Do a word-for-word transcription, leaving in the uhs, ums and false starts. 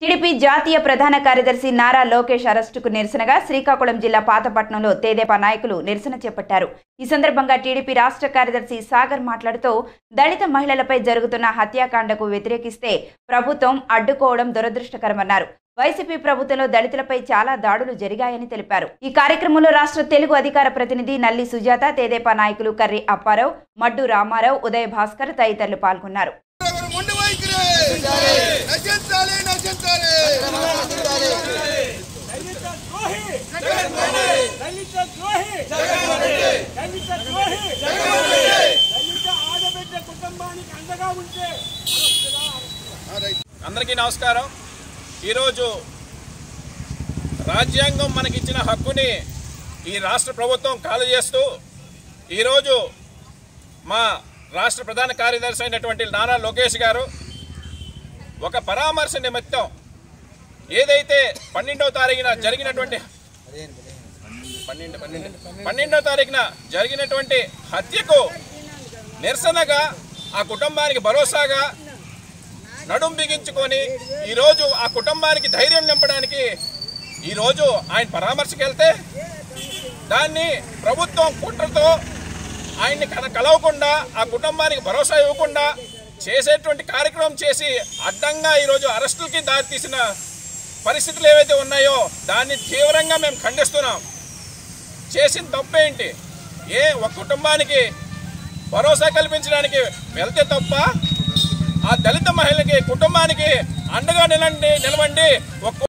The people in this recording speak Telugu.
టీడీపీ జాతీయ ప్రధాన కార్యదర్శి నారా లోకేష్ అరెస్టుకు నిరసనగా శ్రీకాకుళం జిల్లా పాతపట్నంలో తెదేపా నాయకులు నిరసన చేపట్టారు। ఈ సందర్భంగా టీడీపీ రాష్ట్ర కార్యదర్శి సాగర్ మాట్లాడుతూ దళిత మహిళలపై జరుగుతున్న హత్యాకాండకు వ్యతిరేకిస్తే ప్రభుత్వం అడ్డుకోవడం దురదృష్టకరమన్నారు। వైసీపీ ప్రభుత్వంలో దళితులపై చాలా దాడులు జరిగాయని తెలిపారు। ఈ కార్యక్రమంలో రాష్ట్ర తెలుగు అధికార ప్రతినిధి నల్లి సుజాత, తెదేపా నాయకులు కర్రి అప్పారావు, మడ్డు రామారావు, ఉదయ్ భాస్కర్ తదితరులు పాల్గొన్నారు। అందరికీ నమస్కారం। ఈరోజు రాజ్యాంగం మనకిచ్చిన హక్కుని ఈ రాష్ట్ర ప్రభుత్వం ఖాళీ చేస్తూ ఈరోజు మా రాష్ట్ర ప్రధాన కార్యదర్శి అయినటువంటి నారా లోకేష్ గారు ఒక పరామర్శ నిమిత్తం ఏదైతే పన్నెండవ తారీఖున జరిగినటువంటి పన్నెండు పన్నెండు పన్నెండవ తారీఖున జరిగినటువంటి హత్యకు నిరసనగా ఆ కుటుంబానికి భరోసాగా నడుం బిగించుకొని ఈరోజు ఆ కుటుంబానికి ధైర్యం నింపడానికి ఈరోజు ఆయన పరామర్శకు వెళ్తే దాన్ని ప్రభుత్వం కుట్రతో ఆయన్ని కల కలవకుండా ఆ కుటుంబానికి భరోసా ఇవ్వకుండా చేసేటువంటి కార్యక్రమం చేసి అడ్డంగా ఈరోజు అరెస్టులకి దారితీసిన పరిస్థితులు ఏవైతే ఉన్నాయో దాన్ని తీవ్రంగా మేము ఖండిస్తున్నాం। చేసిన తప్పేంటి? ఏ ఒక కుటుంబానికి భరోసా కల్పించడానికి వెళ్తే తప్ప ఆ దళిత మహిళకి కుటుంబానికి అండగా నిలండి నిలవండి